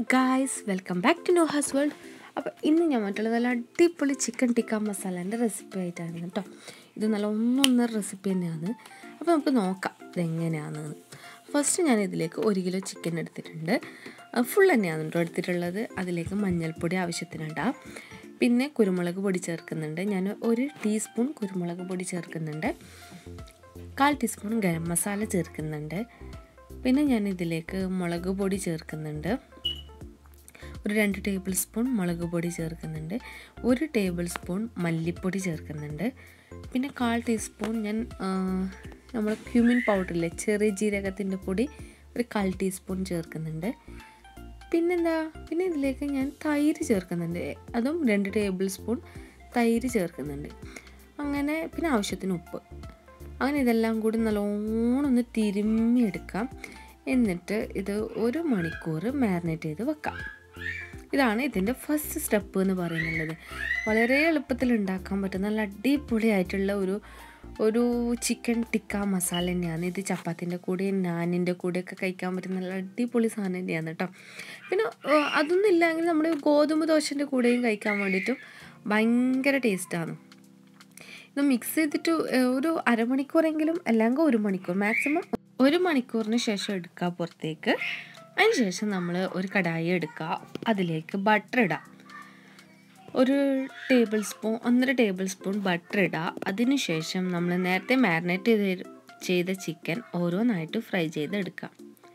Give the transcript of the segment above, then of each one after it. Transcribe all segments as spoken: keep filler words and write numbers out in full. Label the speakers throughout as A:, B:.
A: Guys, welcome back to Noha's World. അപ്പോൾ ഇന്ന് ഞാൻ മറ്റുള്ള നല്ല അടിപൊളി ചിക്കൻ ടിക്ക മസാലേൻ്റെ റെസിപ്പി ആയിട്ടാണ് കേട്ടോ. ഇത് നല്ല ഒന്നൊന്നര റെസിപ്പി തന്നെയാണ്. അപ്പോൾ നമുക്ക് നോക്കാം ഇതെങ്ങനെയാണെന്ന്. ഫസ്റ്റ് ഞാൻ ഇതിലേക്ക് ഒരു കിലോ ചിക്കൻ എടുത്തിട്ടുണ്ട്. ഫുൾ തന്നെയാണ് കേട്ടോ എടുത്തിട്ടുള്ളത്. അതിലേക്ക് മഞ്ഞൾപ്പൊടി ആവശ്യത്തിനുണ്ടാകും. പിന്നെ കുരുമുളക് പൊടി ചേർക്കുന്നുണ്ട്. ഞാൻ ഒരു ടീസ്പൂൺ കുരുമുളക് പൊടി ചേർക്കുന്നുണ്ട്. കാൽ ടീസ്പൂൺ ഗരം മസാല ചേർക്കുന്നുണ്ട്. പിന്നെ ഞാൻ ഇതിലേക്ക് മുളക് പൊടി ചേർക്കുന്നുണ്ട്. ഒരു രണ്ട് ടേബിൾ സ്പൂൺ മുളക് പൊടി ചേർക്കുന്നുണ്ട്. ഒരു ടേബിൾ സ്പൂൺ മല്ലിപ്പൊടി ചേർക്കുന്നുണ്ട്. പിന്നെ കാൽ ടീസ്പൂൺ ഞാൻ നമ്മൾ ക്യൂമിൻ പൗഡറില്ലേ, ചെറിയ ജീരകത്തിൻ്റെ പൊടി ഒരു കാൽ ടീസ്പൂൺ ചേർക്കുന്നുണ്ട്. പിന്നെന്താ പിന്നെ ഇതിലേക്ക് ഞാൻ തൈര് ചേർക്കുന്നുണ്ട്. അതും രണ്ട് ടേബിൾ സ്പൂൺ തൈര് ചേർക്കുന്നുണ്ട്. അങ്ങനെ പിന്നെ ആവശ്യത്തിന് ഉപ്പ്. അങ്ങനെ ഇതെല്ലാം കൂടി നല്ലോണം ഒന്ന് തിരുമ്മിയെടുക്കാം. എന്നിട്ട് ഇത് ഒരു മണിക്കൂർ മാരിനേറ്റ് ചെയ്ത് വെക്കാം. ഇതാണ് ഇതിൻ്റെ ഫസ്റ്റ് സ്റ്റെപ്പ് എന്ന് പറയുന്നത്. വളരെ എളുപ്പത്തിൽ ഉണ്ടാക്കാൻ പറ്റുന്ന നല്ല അടിപൊളിയായിട്ടുള്ള ഒരു ഒരു ചിക്കൻ ടിക്ക മസാല തന്നെയാണ്. ഇത് ചപ്പാത്തിൻ്റെ കൂടെയും നാനിൻ്റെ കൂടെയൊക്കെ കഴിക്കാൻ പറ്റുന്ന നല്ല അടിപൊളി സാധനം തന്നെയാണ് കേട്ടോ. പിന്നെ അതൊന്നും ഇല്ലെങ്കിൽ നമ്മൾ ഗോതമ്പ് ദോശൻ്റെ കൂടെയും കഴിക്കാൻ വേണ്ടിയിട്ടും ഭയങ്കര ടേസ്റ്റാണ്. ഇത് മിക്സ് ചെയ്തിട്ട് ഒരു അരമണിക്കൂറെങ്കിലും അല്ലെങ്കിൽ ഒരു മണിക്കൂർ മാക്സിമം ഒരു മണിക്കൂറിന് ശേഷം എടുക്കുക പുറത്തേക്ക്. അതിന് ശേഷം നമ്മൾ ഒരു കടായി എടുക്കുക. അതിലേക്ക് ബട്ടർ ഇടാം. ഒരു ടേബിൾ സ്പൂൺ ഒന്നര ടേബിൾ സ്പൂൺ ബട്ടർ ഇടുക. അതിന് ശേഷം നമ്മൾ നേരത്തെ മാരിനേറ്റ് ചെയ്ത് ചെയ്ത ചിക്കൻ ഓരോന്നായിട്ട് ഫ്രൈ ചെയ്തെടുക്കാം.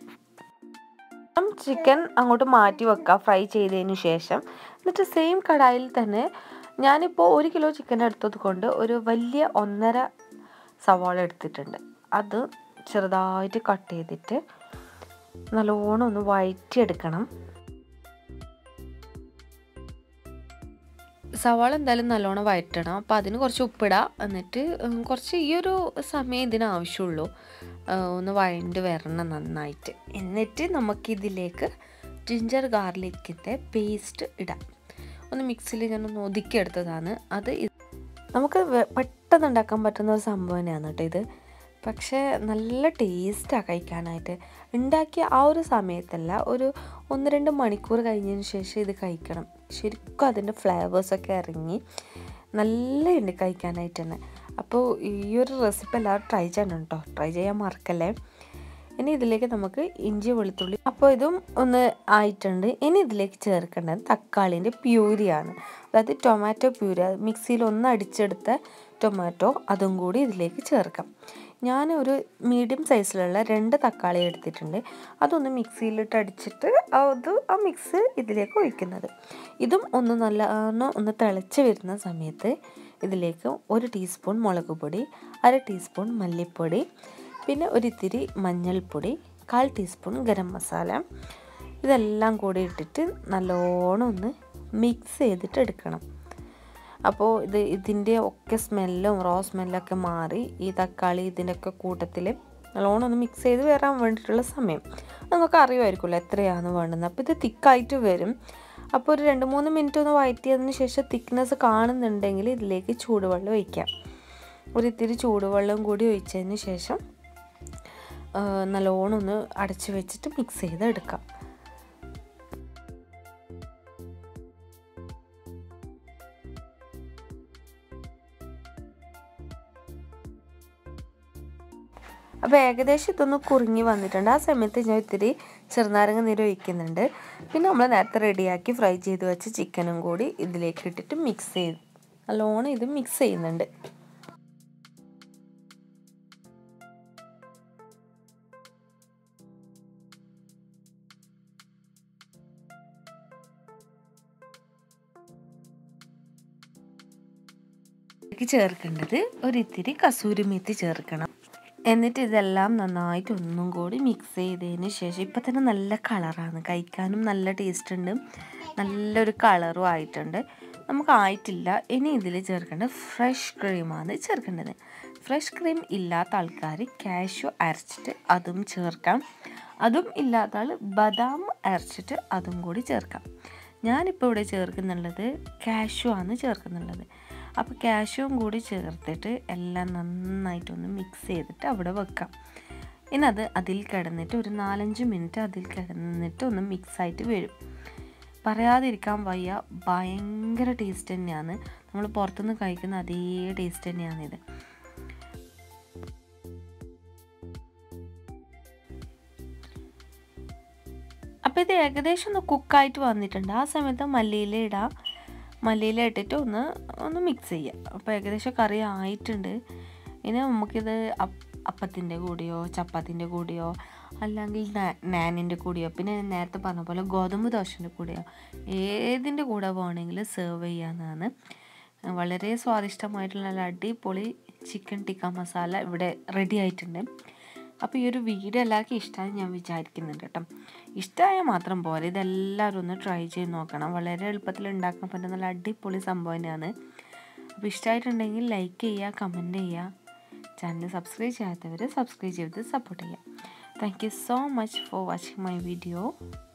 A: ചിക്കൻ അങ്ങോട്ട് മാറ്റി വെക്കുക ഫ്രൈ ചെയ്തതിന് ശേഷം. എന്നിട്ട് സെയിം കടായിൽ തന്നെ ഞാനിപ്പോൾ ഒരു കിലോ ചിക്കൻ എടുത്തത് കൊണ്ട് ഒരു വലിയ ഒന്നര സവാള എടുത്തിട്ടുണ്ട്. അത് ചെറുതായിട്ട് കട്ട് ചെയ്തിട്ട് നല്ലോണം ഒന്ന് വഴറ്റിയെടുക്കണം. സവാള എന്തായാലും നല്ലോണം വഴറ്റണം. അപ്പോൾ അതിന് കുറച്ച് ഉപ്പിടാം. എന്നിട്ട് കുറച്ച് ഈ ഒരു സമയം ഇതിന് ആവശ്യമുള്ളൂ. ഒന്ന് വഴണ്ട് വരണം നന്നായിട്ട്. എന്നിട്ട് നമുക്കിതിലേക്ക് ജിഞ്ചർ ഗാർലിക്കിൻ്റെ പേസ്റ്റ് ഇടാം. ഒന്ന് മിക്സിയിൽ ഞാനൊന്ന് ഒതുക്കിയെടുത്തതാണ്. അത് നമുക്ക് പെട്ടെന്ന് ഉണ്ടാക്കാൻ പറ്റുന്ന ഒരു സംഭവം തന്നെയാണ് കേട്ടോ ഇത്. പക്ഷേ നല്ല ടേസ്റ്റാണ് കഴിക്കാനായിട്ട്. ഉണ്ടാക്കിയ ആ ഒരു സമയത്തല്ല, ഒരു ഒന്ന് രണ്ട് മണിക്കൂർ കഴിഞ്ഞതിന് ശേഷം ഇത് കഴിക്കണം. ശരിക്കും അതിൻ്റെ ഫ്ലേവേഴ്സൊക്കെ ഇറങ്ങി നല്ല ഉണ്ട് കഴിക്കാനായിട്ട് തന്നെ. അപ്പോൾ ഈ ഒരു റെസിപ്പി എല്ലാവരും ട്രൈ ചെയ്യണം കേട്ടോ. ട്രൈ ചെയ്യാൻ മറക്കല്ലേ. ഇനി ഇതിലേക്ക് നമുക്ക് ഇഞ്ചി വെളുത്തുള്ളി, അപ്പോൾ ഇതും ഒന്ന് ആയിട്ടുണ്ട്. ഇനി ഇതിലേക്ക് ചേർക്കേണ്ടത് തക്കാളിൻ്റെ പ്യൂരിയാണ്. അതായത് ടൊമാറ്റോ പ്യൂരി, മിക്സിയിൽ ഒന്ന് അടിച്ചെടുത്ത ടൊമാറ്റോ, അതും കൂടി ഇതിലേക്ക് ചേർക്കാം. ഞാൻ ഒരു മീഡിയം സൈസിലുള്ള രണ്ട് തക്കാളി എടുത്തിട്ടുണ്ട്. അതൊന്ന് മിക്സിയിലിട്ട് അടിച്ചിട്ട് അത് ആ മിക്സ് ഇതിലേക്ക് ഒഴിക്കുന്നത്. ഇതും ഒന്ന് നല്ല ഒന്ന് തിളച്ച് വരുന്ന സമയത്ത് ഇതിലേക്ക് ഒരു ടീസ്പൂൺ മുളക് പൊടി, അര ടീസ്പൂൺ മല്ലിപ്പൊടി, പിന്നെ ഒരിത്തിരി മഞ്ഞൾപ്പൊടി, കാൽ ടീസ്പൂൺ ഗരം മസാല, ഇതെല്ലാം കൂടി ഇട്ടിട്ട് നല്ലോണം ഒന്ന് മിക്സ് ചെയ്തിട്ട് എടുക്കണം. അപ്പോൾ ഇത് ഇതിൻ്റെ ഒക്കെ സ്മെല്ലും റോ സ്മെല്ലൊക്കെ മാറി ഈ തക്കാളി ഇതിൻ്റെയൊക്കെ കൂട്ടത്തിൽ നല്ലോണം ഒന്ന് മിക്സ് ചെയ്ത് വരാൻ വേണ്ടിയിട്ടുള്ള സമയം നമുക്ക് അറിയുമായിരിക്കുമല്ലോ എത്രയാണ് വേണ്ടുന്നത്. അപ്പോൾ ഇത് തിക്കായിട്ട് വരും. അപ്പോൾ ഒരു രണ്ട് മൂന്ന് മിനിറ്റ് ഒന്ന് വഴറ്റിയതിന് ശേഷം തിക്നെസ് കാണുന്നുണ്ടെങ്കിൽ ഇതിലേക്ക് ചൂടുവെള്ളം ഒഴിക്കാം. ഒരിത്തിരി ചൂടുവെള്ളം കൂടി ഒഴിച്ചതിന് ശേഷം നല്ലോണം ഒന്ന് അടച്ച് വെച്ചിട്ട് മിക്സ് ചെയ്ത് എടുക്കാം. അപ്പോൾ ഏകദേശം ഇതൊന്ന് കുറുങ്ങി വന്നിട്ടുണ്ട്. ആ സമയത്ത് ഞാൻ ഇത്തിരി ചെറുനാരങ്ങ നീര് ഒഴിക്കുന്നുണ്ട്. പിന്നെ നമ്മൾ നേരത്തെ റെഡിയാക്കി ഫ്രൈ ചെയ്ത് വെച്ച ചിക്കനും കൂടി ഇതിലേക്ക് ഇട്ടിട്ട് മിക്സ് ചെയ്ത് നല്ലോണം ഇത് മിക്സ് ചെയ്യുന്നുണ്ട്. ചേർക്കേണ്ടത് ഒരിത്തിരി കസൂരി മേത്തി ചേർക്കണം. എന്നിട്ട് ഇതെല്ലാം നന്നായിട്ട് ഒന്നും കൂടി മിക്സ് ചെയ്തതിന് ശേഷം ഇപ്പം തന്നെ നല്ല കളറാണ്, കഴിക്കാനും നല്ല ടേസ്റ്റ് ഉണ്ട്, നല്ലൊരു കളറും ആയിട്ടുണ്ട്. നമുക്ക് ആയിട്ടില്ല. ഇനി ഇതിൽ ചേർക്കേണ്ടത് ഫ്രഷ് ക്രീമാണ് ചേർക്കേണ്ടത്. ഫ്രഷ് ക്രീം ഇല്ലാത്ത ആൾക്കാർ കാഷ്യൂ അരച്ചിട്ട് അതും ചേർക്കാം. അതും ഇല്ലാത്ത ആൾ ബദാം അരച്ചിട്ട് അതും കൂടി ചേർക്കാം. ഞാനിപ്പോൾ ഇവിടെ ചേർക്കുന്നുള്ളത് കാഷ്യൂ ആണ് ചേർക്കുന്നുള്ളത്. അപ്പോൾ കാഷ്യൂവും കൂടി ചേർത്തിട്ട് എല്ലാം നന്നായിട്ടൊന്ന് മിക്സ് ചെയ്തിട്ട് അവിടെ വെക്കാം. ഇനി അത് അതിൽ കിടന്നിട്ട് ഒരു നാലഞ്ച് മിനിറ്റ് അതിൽ കിടന്നിട്ട് ഒന്ന് മിക്സായിട്ട് വരും. പറയാതിരിക്കാൻ വയ്യ, ഭയങ്കര ടേസ്റ്റ് തന്നെയാണ്. നമ്മൾ പുറത്തുനിന്ന് കഴിക്കുന്ന അതേ ടേസ്റ്റ് തന്നെയാണിത്. അപ്പോൾ ഇത് ഏകദേശം ഒന്ന് കുക്കായിട്ട് വന്നിട്ടുണ്ട്. ആ സമയത്ത് മല്ലിയില ഇടാം. മല്ലിയില ഇട്ടിട്ട് ഒന്ന് ഒന്ന് മിക്സ് ചെയ്യുക. അപ്പോൾ ഏകദേശം കറി ആയിട്ടുണ്ട്. ഇനി നമുക്കിത് അപ്പത്തിൻ്റെ കൂടെയോ ചപ്പാത്തിൻ്റെ കൂടെയോ അല്ലെങ്കിൽ നാനിൻ്റെ കൂടെയോ പിന്നെ നേരത്തെ പറഞ്ഞ പോലെ ഗോതമ്പ് ദോശൻ്റെ കൂടെയോ ഏതിൻ്റെ കൂടെ വേണമെങ്കിലും സെർവ് ചെയ്യാവുന്നതാണ്. വളരെ സ്വാദിഷ്ടമായിട്ടുള്ള നല്ല അടിപൊളി ചിക്കൻ ടിക്ക മസാല ഇവിടെ റെഡി ആയിട്ടുണ്ട്. അപ്പോൾ ഈ ഒരു വീഡിയോ എല്ലാവർക്കും ഇഷ്ടമായി ഞാൻ വിചാരിക്കുന്നുണ്ട് കേട്ടോ. ഇഷ്ടമായാൽ മാത്രം പോരെ, ഇതെല്ലാവരും ഒന്ന് ട്രൈ ചെയ്ത് നോക്കണം. വളരെ എളുപ്പത്തിൽ ഉണ്ടാക്കാൻ പറ്റുന്ന നല്ല അടിപൊളി സംഭവം തന്നെയാണ്. അപ്പോൾ ഇഷ്ടമായിട്ടുണ്ടെങ്കിൽ ലൈക്ക് ചെയ്യുക, കമൻറ്റ് ചെയ്യുക. ചാനൽ സബ്സ്ക്രൈബ് ചെയ്യാത്തവർ സബ്സ്ക്രൈബ് ചെയ്ത് സപ്പോർട്ട് ചെയ്യുക. Thank you so much for watching my video.